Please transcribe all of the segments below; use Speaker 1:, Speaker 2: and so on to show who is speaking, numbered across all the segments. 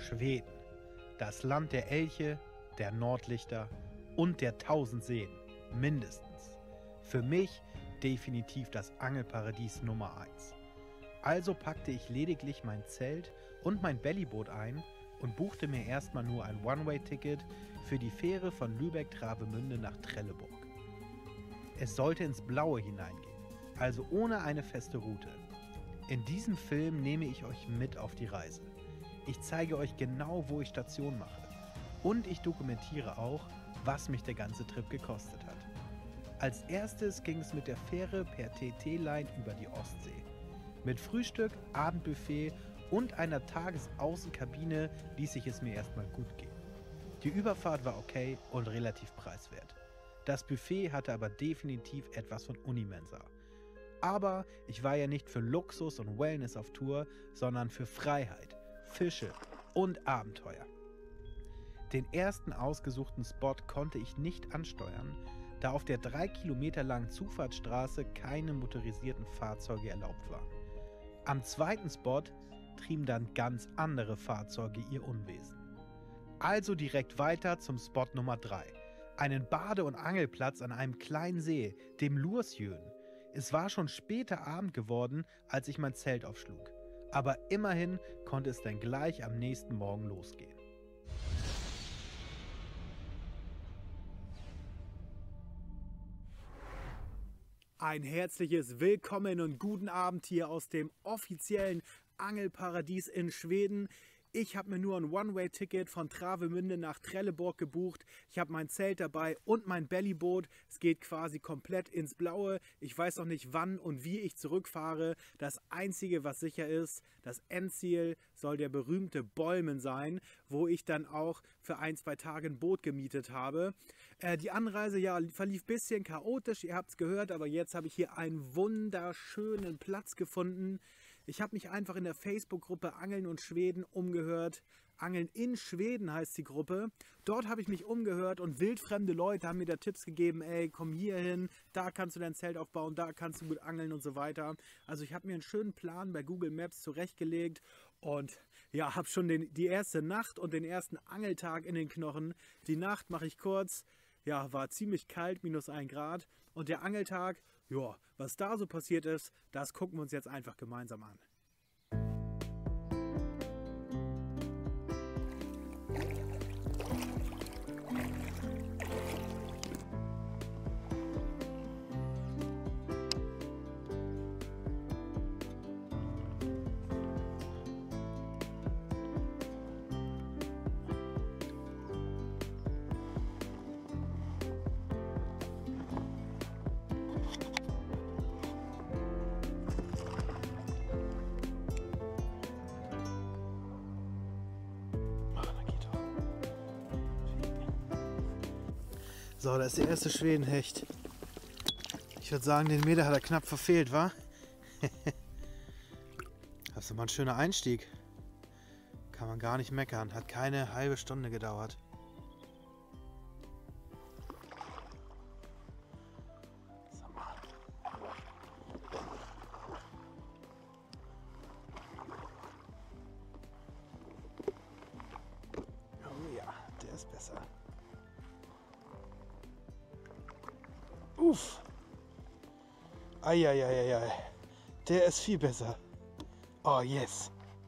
Speaker 1: Schweden. Das Land der Elche, der Nordlichter und der 1000 Seen. Mindestens. Für mich definitiv das Angelparadies Nummer 1. Also packte ich lediglich mein Zelt und mein Bellyboot ein und buchte mir erstmal nur ein One-Way-Ticket für die Fähre von Lübeck-Travemünde nach Trelleborg. Es sollte ins Blaue hineingehen, also ohne eine feste Route. In diesem Film nehme ich euch mit auf die Reise. Ich zeige euch genau, wo ich Station mache. Und ich dokumentiere auch, was mich der ganze Trip gekostet hat. Als erstes ging es mit der Fähre per TT-Line über die Ostsee. Mit Frühstück, Abendbuffet und einer Tagesaußenkabine ließ ich es mir erstmal gut gehen. Die Überfahrt war okay und relativ preiswert. Das Buffet hatte aber definitiv etwas von Unimensa. Aber ich war ja nicht für Luxus und Wellness auf Tour, sondern für Freiheit, Fische und Abenteuer. Den ersten ausgesuchten Spot konnte ich nicht ansteuern, da auf der 3 Kilometer langen Zufahrtsstraße keine motorisierten Fahrzeuge erlaubt waren. Am zweiten Spot trieben dann ganz andere Fahrzeuge ihr Unwesen. Also direkt weiter zum Spot Nummer 3, einen Bade- und Angelplatz an einem kleinen See, dem Lursjön. Es war schon später Abend geworden, als ich mein Zelt aufschlug. Aber immerhin konnte es dann gleich am nächsten Morgen losgehen. Ein herzliches Willkommen und guten Abend hier aus dem offiziellen Angelparadies in Schweden. Ich habe mir nur ein One-Way-Ticket von Travemünde nach Trelleborg gebucht. Ich habe mein Zelt dabei und mein Bellyboot. Es geht quasi komplett ins Blaue. Ich weiß noch nicht, wann und wie ich zurückfahre. Das Einzige, was sicher ist, das Endziel soll der berühmte Bolmen sein, wo ich dann auch für 1-2 Tage ein Boot gemietet habe. Die Anreise verlief ein bisschen chaotisch, ihr habt es gehört, aber jetzt habe ich hier einen wunderschönen Platz gefunden. Ich habe mich einfach in der Facebook-Gruppe Angeln und Schweden umgehört. Angeln in Schweden heißt die Gruppe. Dort habe ich mich umgehört und wildfremde Leute haben mir da Tipps gegeben, ey, komm hier hin, da kannst du dein Zelt aufbauen, da kannst du gut angeln und so weiter. Also ich habe mir einen schönen Plan bei Google Maps zurechtgelegt und ja, habe schon die erste Nacht und den ersten Angeltag in den Knochen. Die Nacht mache ich kurz. Ja, war ziemlich kalt, -1 Grad. Und der Angeltag, ja, was da so passiert ist, das gucken wir uns jetzt einfach gemeinsam an. So, da ist der erste Schwedenhecht. Ich würde sagen, den Meter hat er knapp verfehlt, wa? Das ist mal ein schöner Einstieg. Kann man gar nicht meckern. Hat keine halbe Stunde gedauert. So, mal. Oh ja, der ist besser. Uff. Eieieiei. Der ist viel besser. Oh yes.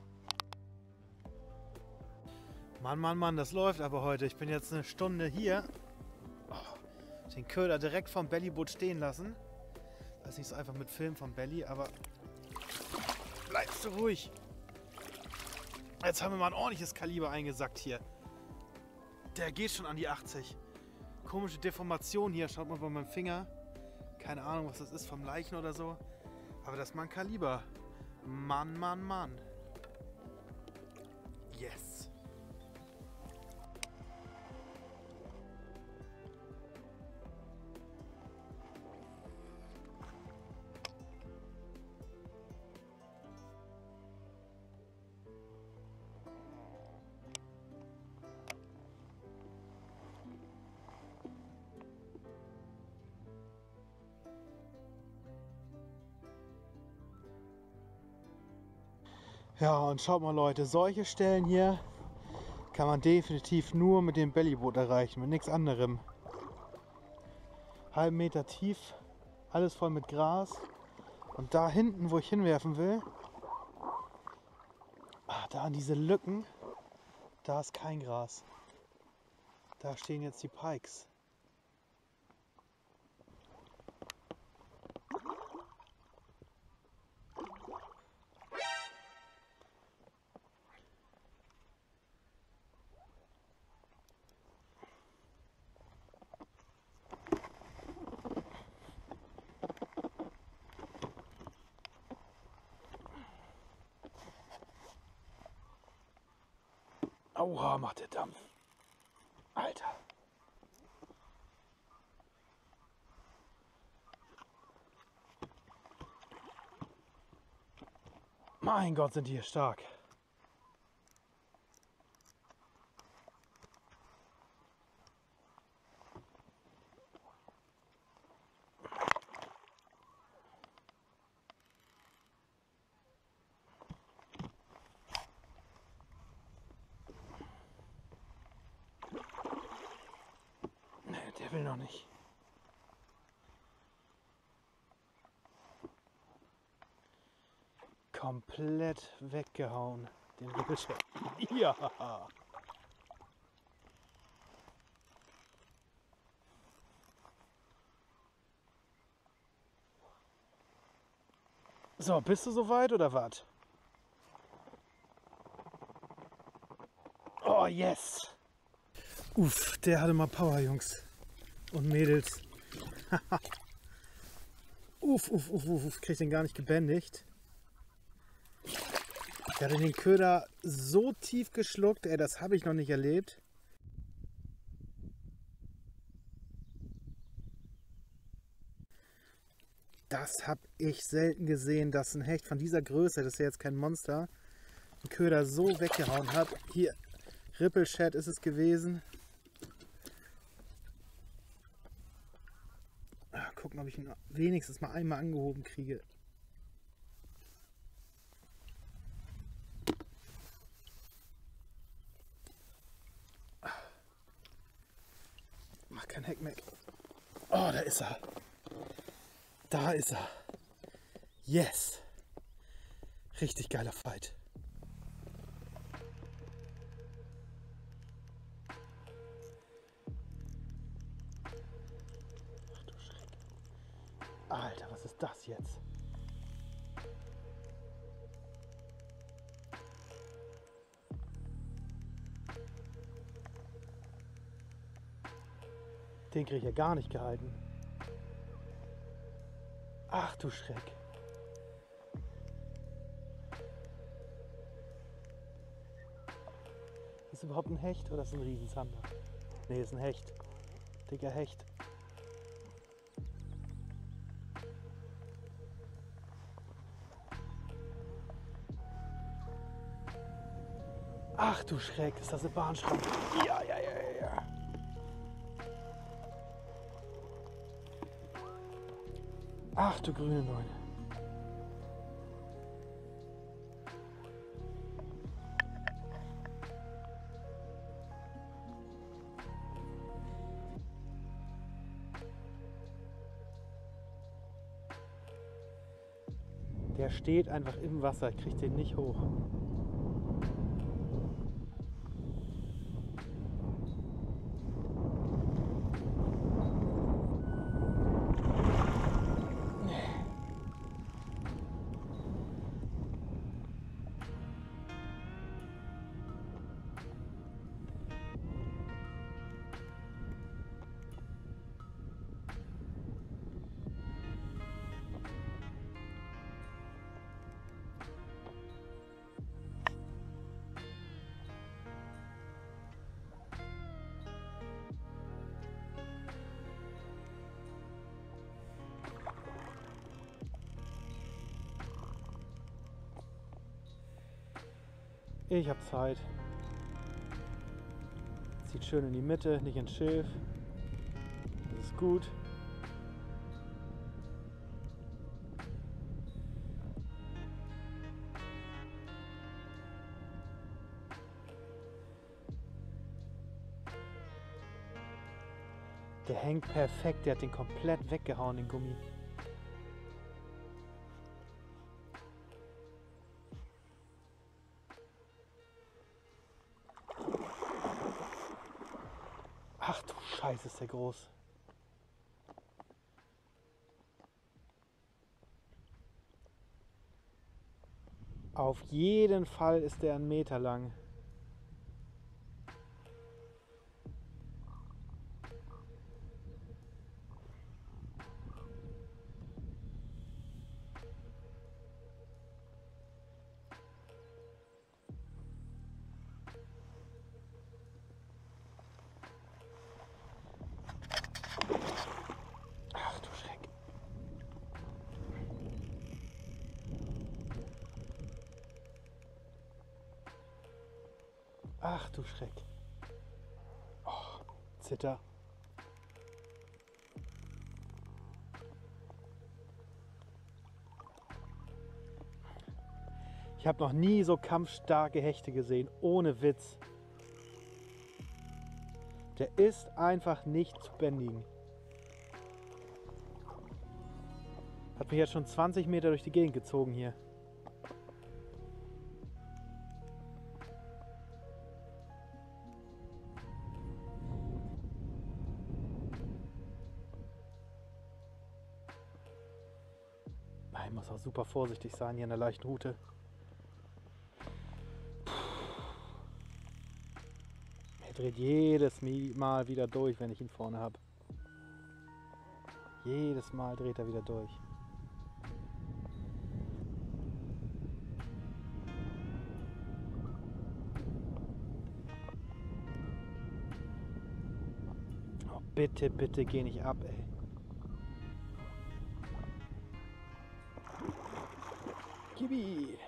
Speaker 1: Mann, das läuft aber heute. Ich bin jetzt eine Stunde hier. Oh, den Köder direkt vom Bellyboot stehen lassen. Das ist nicht so einfach mit Film vom Belly, aber bleibst du ruhig. Jetzt haben wir mal ein ordentliches Kaliber eingesackt hier. Der geht schon an die 80. Komische Deformation hier, schaut mal bei meinem Finger. Keine Ahnung, was das ist, vom Leichen oder so. Aber das ist mal ein Kaliber. Mann. Yes. Ja, und schaut mal Leute, solche Stellen hier, kann man definitiv nur mit dem Bellyboot erreichen, mit nichts anderem. Halben Meter tief, alles voll mit Gras. Und da hinten, wo ich hinwerfen will, da an diese Lücken, da ist kein Gras. Da stehen jetzt die Pikes. Aua, macht der Dampf. Alter. Mein Gott, sind die hier stark. Nee, der will noch nicht. Komplett weggehauen, den Rippelschweif. Ja! So, bist du soweit oder was? Oh, yes! Uff, der hatte mal Power, Jungs und Mädels. Uff, krieg den gar nicht gebändigt. Ich hatte den Köder so tief geschluckt, ey, das habe ich noch nicht erlebt. Das habe ich selten gesehen, dass ein Hecht von dieser Größe, das ist ja jetzt kein Monster, einen Köder so weggehauen hat. Hier, Rippelchat ist es gewesen. Gucken, ob ich ihn wenigstens mal einmal angehoben kriege. Mach kein Heckmeck. Oh, da ist er. Da ist er. Yes. Richtig geiler Fight. Ach du Schreck. Alter, was ist das jetzt? Den kriege ich ja gar nicht gehalten. Ach du Schreck. Ist überhaupt ein Hecht oder ist das ein Riesenzander? Ne, ist ein Hecht. Dicker Hecht. Ach du Schreck, ist das eine Bahnschranke? Ja. Ach du grüne Neune. Der steht einfach im Wasser, ich krieg den nicht hoch. Ich habe Zeit. Zieht schön in die Mitte, nicht ins Schilf. Das ist gut. Der hängt perfekt, der hat den komplett weggehauen, den Gummi. Ach du Scheiße, ist der groß. Auf jeden Fall ist der 1 Meter lang. Ach du Schreck. Ach du Schreck. Oh, Zitter. Ich habe noch nie so kampfstarke Hechte gesehen, ohne Witz. Der ist einfach nicht zu bändigen. Hat mich jetzt schon 20 Meter durch die Gegend gezogen hier. Ich muss auch super vorsichtig sein hier in der leichten Route. Er dreht jedes Mal wieder durch, wenn ich ihn vorne habe. Jedes Mal dreht er wieder durch. Oh, bitte, bitte geh nicht ab, ey. Kibi!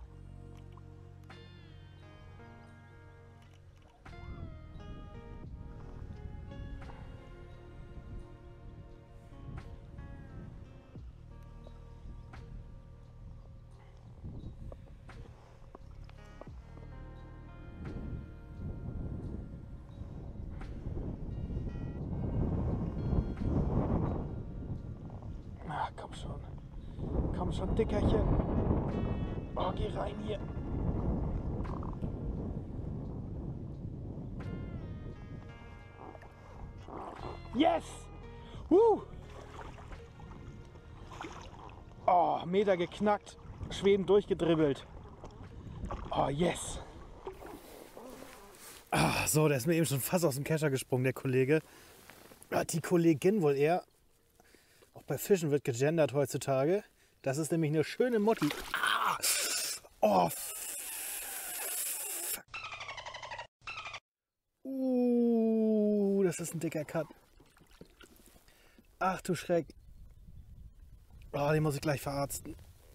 Speaker 1: Ah, komm schon. Komm schon, Dickerchen. Oh, geh rein hier. Yes! Oh, Meter geknackt. Schweden durchgedribbelt. Oh, yes! Ah, so, der ist mir eben schon fast aus dem Kescher gesprungen, der Kollege. Die Kollegin wohl eher. Auch bei Fischen wird gegendert heutzutage. Das ist nämlich eine schöne Mutti. Ah! Oh, das ist ein dicker Cut. Ach du Schreck. Oh, den muss ich gleich verarzten.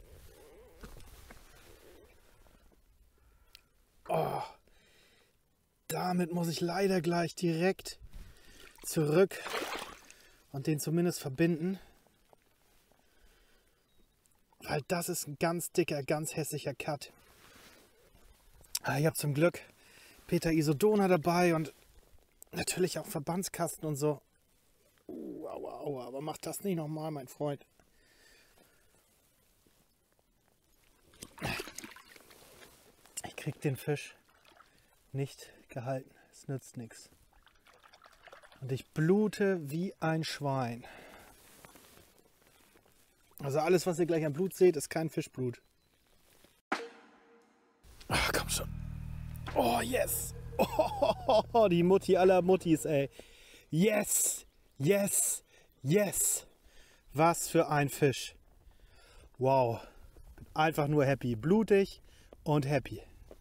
Speaker 1: Oh, damit muss ich leider gleich direkt zurück und den zumindest verbinden. Weil das ist ein ganz dicker, ganz hässlicher Cut. Ich habe zum Glück Peter Isodona dabei und natürlich auch Verbandskasten und so. Aua, aua, aber mach das nicht nochmal, mein Freund. Ich krieg den Fisch nicht gehalten. Es nützt nichts. Und ich blute wie ein Schwein. Also alles, was ihr gleich am Blut seht, ist kein Fischblut. Ach, komm schon. Oh, yes. Oh, die Mutti aller Muttis, ey. Yes, yes, yes. Was für ein Fisch. Wow. Bin einfach nur happy. Blutig und happy.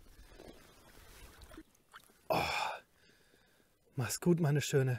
Speaker 1: Oh. Mach's gut, meine Schöne.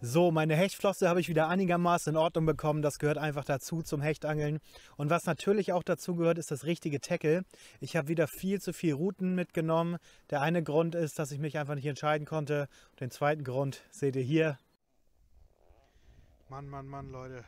Speaker 1: So, meine Hechtflosse habe ich wieder einigermaßen in Ordnung bekommen. Das gehört einfach dazu zum Hechtangeln. Und was natürlich auch dazu gehört, ist das richtige Tackle. Ich habe wieder viel zu viel Routen mitgenommen. Der eine Grund ist, dass ich mich einfach nicht entscheiden konnte. Und den zweiten Grund seht ihr hier. Mann, Mann, Mann, Leute.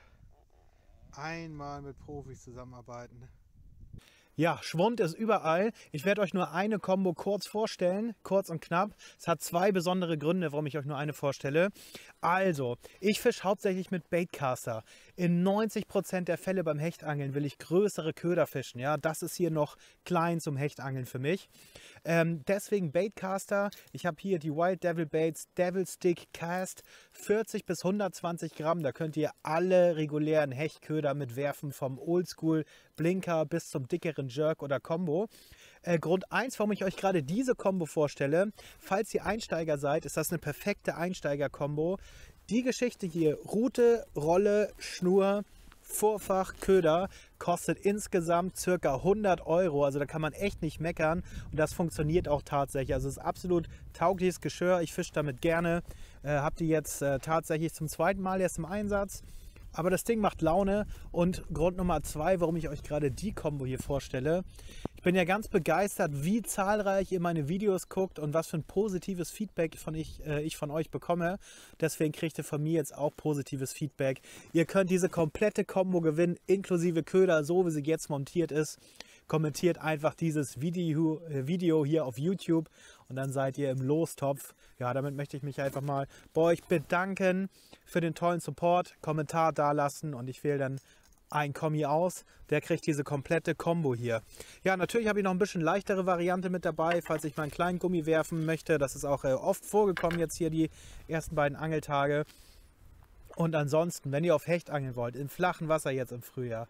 Speaker 1: Einmal mit Profis zusammenarbeiten. Ja, Schwund ist überall. Ich werde euch nur eine Combo kurz vorstellen, kurz und knapp. Es hat zwei besondere Gründe, warum ich euch nur eine vorstelle. Also, ich fische hauptsächlich mit Baitcaster. In 90% der Fälle beim Hechtangeln will ich größere Köder fischen. Ja, das ist hier noch klein zum Hechtangeln für mich. Deswegen Baitcaster. Ich habe hier die Wild Devil Baits Devil Stick Cast 40 bis 120 Gramm. Da könnt ihr alle regulären Hechtköder mitwerfen, vom Oldschool Blinker bis zum dickeren Jerk oder Combo. Grund 1, warum ich euch gerade diese Combo vorstelle: Falls ihr Einsteiger seid, ist das eine perfekte Einsteiger-Combo. Die Geschichte hier, Rute, Rolle, Schnur, Vorfach, Köder, kostet insgesamt ca. 100 Euro. Also da kann man echt nicht meckern und das funktioniert auch tatsächlich. Also es ist absolut taugliches Geschirr. Ich fische damit gerne. Habe die jetzt tatsächlich zum zweiten Mal erst im Einsatz. Aber das Ding macht Laune. Und Grund Nummer 2, warum ich euch gerade die Combo hier vorstelle: Ich bin ja ganz begeistert, wie zahlreich ihr meine Videos guckt und was für ein positives Feedback ich von euch bekomme. Deswegen kriegt ihr von mir jetzt auch positives Feedback. Ihr könnt diese komplette Combo gewinnen, inklusive Köder, so wie sie jetzt montiert ist. Kommentiert einfach dieses Video hier auf YouTube und dann seid ihr im Lostopf. Ja, damit möchte ich mich einfach mal bei euch bedanken für den tollen Support. Kommentar dalassen und ich wähle dann ein Kommi aus. Der kriegt diese komplette Combo hier. Ja, natürlich habe ich noch ein bisschen leichtere Variante mit dabei, falls ich mal einen kleinen Gummi werfen möchte. Das ist auch oft vorgekommen jetzt hier die ersten beiden Angeltage. Und ansonsten, wenn ihr auf Hecht angeln wollt, im flachen Wasser jetzt im Frühjahr,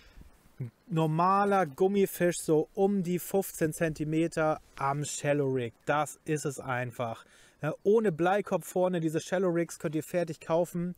Speaker 1: normaler Gummifisch so um die 15 cm am Shallow Rig. Das ist es einfach. Ohne Bleikopf vorne, diese Shallow Rigs könnt ihr fertig kaufen.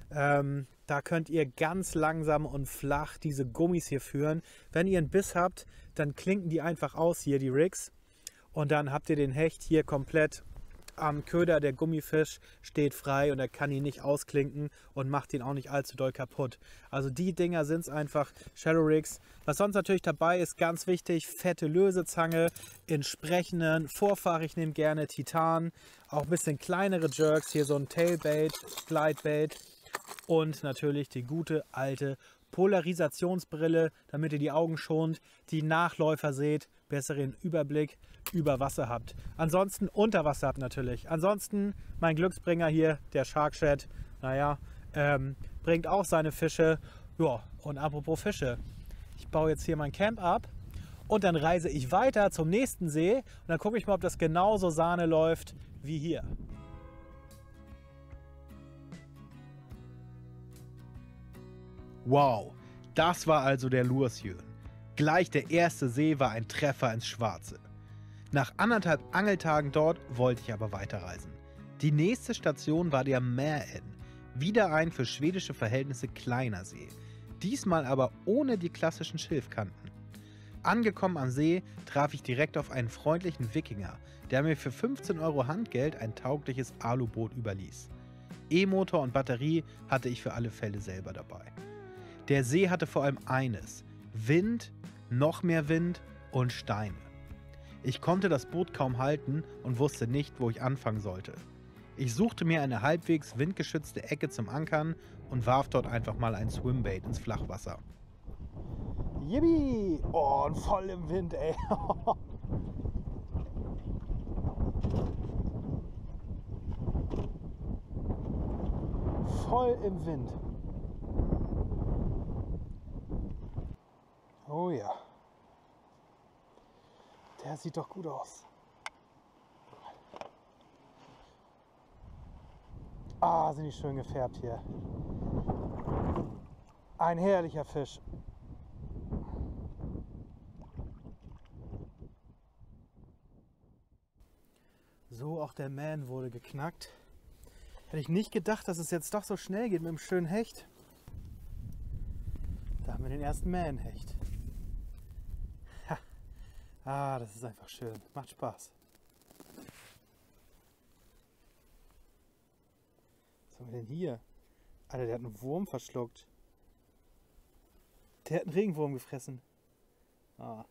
Speaker 1: Da könnt ihr ganz langsam und flach diese Gummis hier führen. Wenn ihr einen Biss habt, dann klinken die einfach aus hier, die Rigs. Und dann habt ihr den Hecht hier komplett am Köder. Der Gummifisch steht frei und er kann ihn nicht ausklinken und macht ihn auch nicht allzu doll kaputt. Also die Dinger sind es einfach, Shallow Rigs. Was sonst natürlich dabei ist, ganz wichtig, fette Lösezange, entsprechenden Vorfach. Ich nehme gerne Titan, auch ein bisschen kleinere Jerks, hier so ein Tailbait, Glidebait und natürlich die gute alte Polarisationsbrille, damit ihr die Augen schont, die Nachläufer seht, besseren Überblick über Wasser habt. Ansonsten unter Wasser habt natürlich. Ansonsten mein Glücksbringer hier, der Shark Shed, naja, bringt auch seine Fische. Ja, und apropos Fische, ich baue jetzt hier mein Camp ab und dann reise ich weiter zum nächsten See und dann gucke ich mal, ob das genauso Sahne läuft wie hier. Wow, das war also der Lursjön. Gleich der erste See war ein Treffer ins Schwarze. Nach 1,5 Angeltagen dort wollte ich aber weiterreisen. Die nächste Station war der Märän, wieder ein für schwedische Verhältnisse kleiner See. Diesmal aber ohne die klassischen Schilfkanten. Angekommen am See traf ich direkt auf einen freundlichen Wikinger, der mir für 15 Euro Handgeld ein taugliches Aluboot überließ. E-Motor und Batterie hatte ich für alle Fälle selber dabei. Der See hatte vor allem eines: Wind, noch mehr Wind und Steine. Ich konnte das Boot kaum halten und wusste nicht, wo ich anfangen sollte. Ich suchte mir eine halbwegs windgeschützte Ecke zum Ankern und warf dort einfach mal ein Swimbait ins Flachwasser. Yippie! Oh, und voll im Wind, ey. Voll im Wind. Oh ja. Der sieht doch gut aus. Ah, sind die schön gefärbt hier. Ein herrlicher Fisch. So, auch der Märän wurde geknackt. Hätte ich nicht gedacht, dass es jetzt doch so schnell geht mit dem schönen Hecht. Da haben wir den ersten Märänhecht. Ah, das ist einfach schön. Macht Spaß. Was haben wir denn hier? Alter, der hat einen Wurm verschluckt. Der hat einen Regenwurm gefressen. Ah.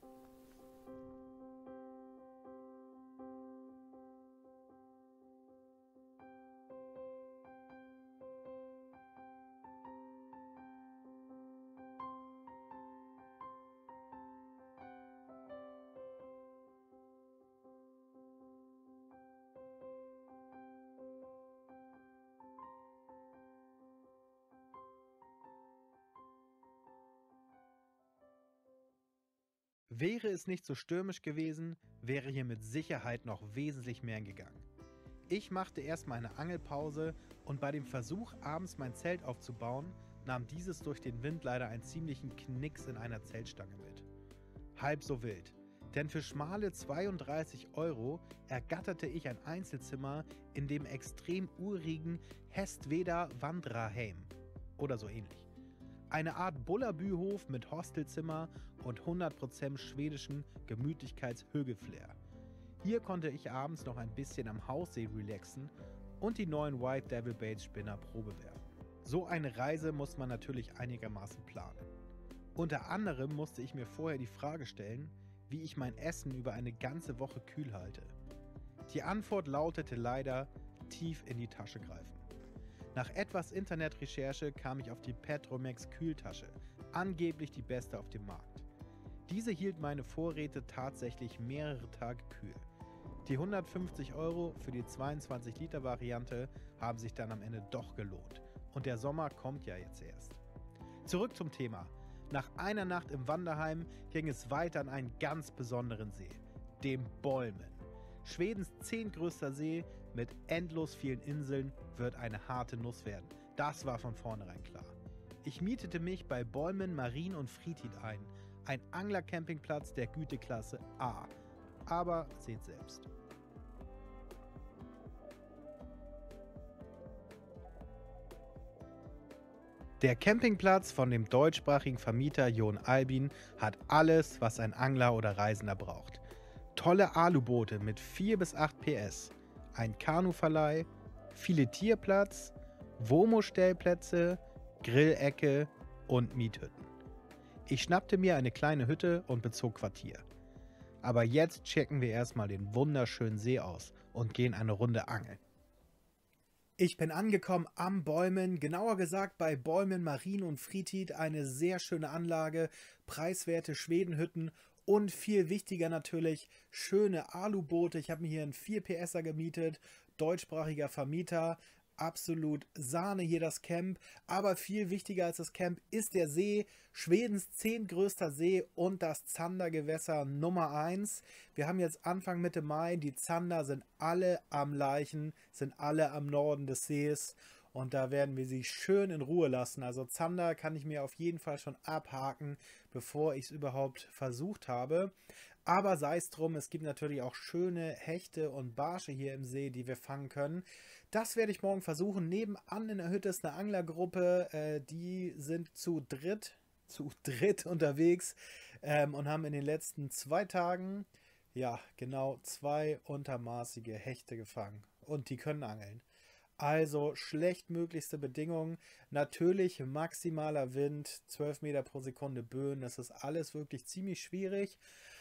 Speaker 1: Wäre es nicht so stürmisch gewesen, wäre hier mit Sicherheit noch wesentlich mehr gegangen. Ich machte erstmal eine Angelpause und bei dem Versuch, abends mein Zelt aufzubauen, nahm dieses durch den Wind leider einen ziemlichen Knicks in einer Zeltstange mit. Halb so wild, denn für schmale 32 € ergatterte ich ein Einzelzimmer in dem extrem urigen Hestveder Vandraheim oder so ähnlich. Eine Art Bullabü-Hof mit Hostelzimmer und 100% schwedischen Gemütlichkeits-Hügelflair. Hier konnte ich abends noch ein bisschen am Haussee relaxen und die neuen White Devil Baits Spinner Probe werfen. So eine Reise muss man natürlich einigermaßen planen. Unter anderem musste ich mir vorher die Frage stellen, wie ich mein Essen über eine ganze Woche kühl halte. Die Antwort lautete leider: tief in die Tasche greifen. Nach etwas Internetrecherche kam ich auf die Petromex Kühltasche, angeblich die beste auf dem Markt. Diese hielt meine Vorräte tatsächlich mehrere Tage kühl. Die 150 € für die 22 Liter Variante haben sich dann am Ende doch gelohnt und der Sommer kommt ja jetzt erst. Zurück zum Thema. Nach einer Nacht im Wanderheim ging es weiter an einen ganz besonderen See, dem Bolmen. Schwedens 10. größter See mit endlos vielen Inseln wird eine harte Nuss werden. Das war von vornherein klar. Ich mietete mich bei Bolmen Marine und Fritid ein Anglercampingplatz der Güteklasse A. Aber seht selbst. Der Campingplatz von dem deutschsprachigen Vermieter Jon Albin hat alles, was ein Angler oder Reisender braucht. Tolle Aluboote mit 4 bis 8 PS, ein Kanuverleih, Filetierplatz, Womo-Stellplätze, Grillecke und Miethütten. Ich schnappte mir eine kleine Hütte und bezog Quartier. Aber jetzt checken wir erstmal den wunderschönen See aus und gehen eine Runde angeln. Ich bin angekommen am Bolmen, genauer gesagt bei Bolmen Marine und Fritid, eine sehr schöne Anlage, preiswerte Schwedenhütten und viel wichtiger natürlich schöne Aluboote. Ich habe mir hier einen 4 PSer gemietet, deutschsprachiger Vermieter, absolut Sahne hier das Camp, aber viel wichtiger als das Camp ist der See, Schwedens 10. größter See und das Zandergewässer Nummer 1. Wir haben jetzt Anfang Mitte Mai, die Zander sind alle am Laichen, sind alle am Norden des Sees und da werden wir sie schön in Ruhe lassen. Also Zander kann ich mir auf jeden Fall schon abhaken, bevor ich es überhaupt versucht habe. Aber sei es drum, es gibt natürlich auch schöne Hechte und Barsche hier im See, die wir fangen können. Das werde ich morgen versuchen. Nebenan in der Hütte ist eine Anglergruppe, die sind zu dritt unterwegs und haben in den letzten 2 Tagen, ja genau, 2 untermaßige Hechte gefangen. Und die können angeln. Also schlechtmöglichste Bedingungen. Natürlich maximaler Wind, 12 Meter pro Sekunde Böen. Das ist alles wirklich ziemlich schwierig.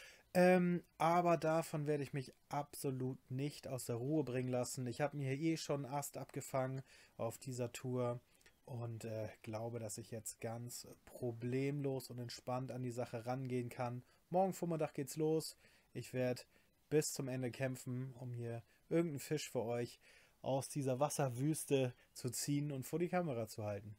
Speaker 1: Aber davon werde ich mich absolut nicht aus der Ruhe bringen lassen. Ich habe mir hier schon einen Ast abgefangen auf dieser Tour und glaube, dass ich jetzt ganz problemlos und entspannt an die Sache rangehen kann. Morgen Vormittag geht's los. Ich werde bis zum Ende kämpfen, um hier irgendeinen Fisch für euch aus dieser Wasserwüste zu ziehen und vor die Kamera zu halten.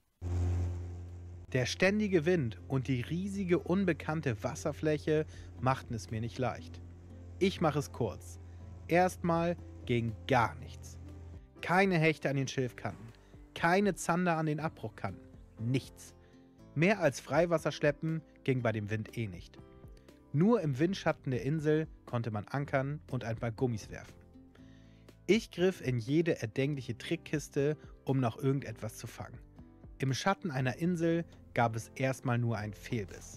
Speaker 1: Der ständige Wind und die riesige unbekannte Wasserfläche machten es mir nicht leicht. Ich mache es kurz. Erstmal ging gar nichts. Keine Hechte an den Schilfkanten, keine Zander an den Abbruchkanten, nichts. Mehr als Freiwasser schleppen ging bei dem Wind eh nicht. Nur im Windschatten der Insel konnte man ankern und ein paar Gummis werfen. Ich griff in jede erdenkliche Trickkiste, um noch irgendetwas zu fangen. Im Schatten einer Insel gab es erstmal nur einen Fehlbiss.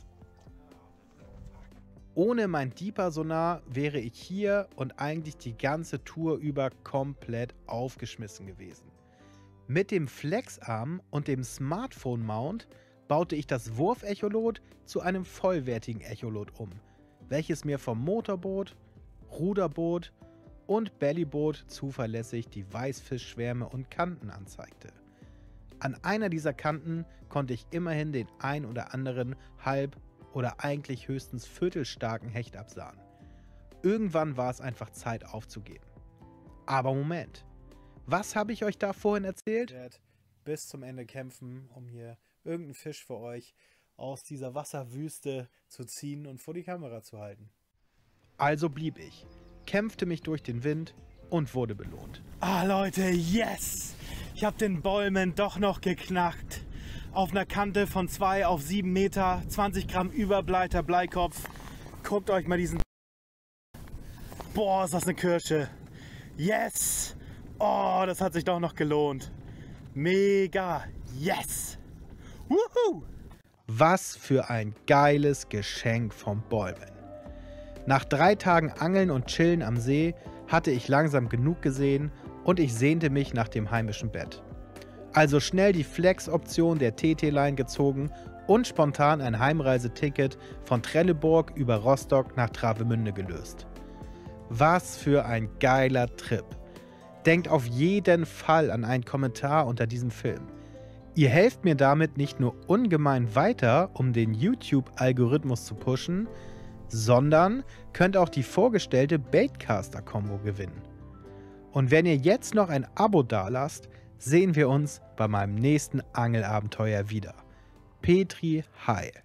Speaker 1: Ohne mein Deeper-Sonar wäre ich hier und eigentlich die ganze Tour über komplett aufgeschmissen gewesen. Mit dem Flexarm und dem Smartphone-Mount baute ich das Wurfecholot zu einem vollwertigen Echolot um, welches mir vom Motorboot, Ruderboot und Bellyboot zuverlässig die Weißfischschwärme und Kanten anzeigte. An einer dieser Kanten konnte ich immerhin den ein oder anderen halb- oder eigentlich höchstens viertelstarken Hecht absahen. Irgendwann war es einfach Zeit aufzugeben. Aber Moment, was habe ich euch da vorhin erzählt? Bis zum Ende kämpfen, um hier irgendeinen Fisch für euch aus dieser Wasserwüste zu ziehen und vor die Kamera zu halten. Also blieb ich, kämpfte mich durch den Wind und wurde belohnt.
Speaker 2: Ah Leute, yes! Ich habe den Bollman doch noch geknackt. Auf einer Kante von 2 auf 7 Meter, 20 Gramm Überbleiter Bleikopf. Guckt euch mal diesen... Boah, ist das eine Kirsche. Yes! Oh, das hat sich doch noch gelohnt. Mega! Yes! Wuhu!
Speaker 1: Was für ein geiles Geschenk vom Bollman. Nach 3 Tagen Angeln und Chillen am See hatte ich langsam genug gesehen und ich sehnte mich nach dem heimischen Bett. Also schnell die Flex-Option der TT-Line gezogen und spontan ein Heimreiseticket von Trelleborg über Rostock nach Travemünde gelöst. Was für ein geiler Trip. Denkt auf jeden Fall an einen Kommentar unter diesem Film. Ihr helft mir damit nicht nur ungemein weiter, um den YouTube-Algorithmus zu pushen, sondern könnt auch die vorgestellte Baitcaster-Kombo gewinnen. Und wenn ihr jetzt noch ein Abo dalasst, sehen wir uns bei meinem nächsten Angelabenteuer wieder. Petri Heil.